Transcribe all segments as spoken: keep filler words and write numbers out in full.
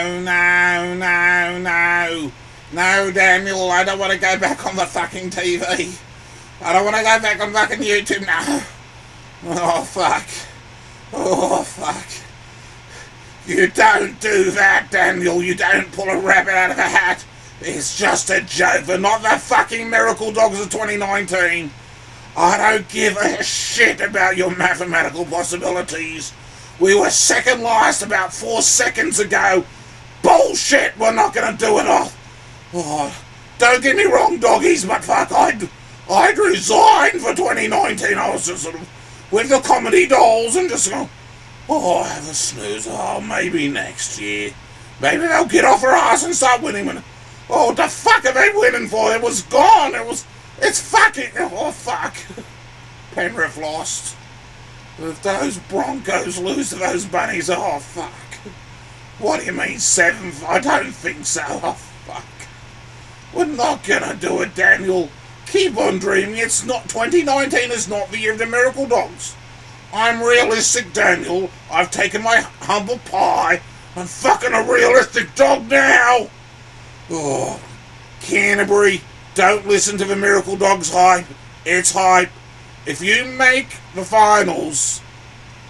no, no, no, no. No, Daniel, I don't want to go back on the fucking T V. I don't want to go back on fucking YouTube now. Oh, fuck. Oh, fuck. You don't do that, Daniel. You don't pull a rabbit out of a hat. It's just a joke. They're not the fucking Miracle Dogs of twenty nineteen. I don't give a shit about your mathematical possibilities. We were second last about four seconds ago. Bullshit, we're not going to do it all. Oh, don't get me wrong, doggies, but fuck, I'd, I'd resign for twenty nineteen. I was just sort of with the comedy dolls and just go, oh, have a snooze. Oh, maybe next year. Maybe they'll get off her ass and start winning. Oh, what the fuck are they winning for? It was gone. It was, it's fucking, oh, fuck. Penrith lost. If those Broncos lose to those Bunnies, oh, fuck. What do you mean, seventh? I don't think so. Oh, fuck. We're not gonna do it, Daniel. Keep on dreaming. It's not, twenty nineteen is not the year of the Miracle Dogs. I'm realistic, Daniel. I've taken my humble pie. I'm fucking a realistic dog now. Oh, Canterbury, don't listen to the Miracle Dogs hype. It's hype. If you make the finals,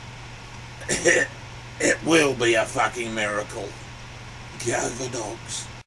it, it will be a fucking miracle. Go the Dogs.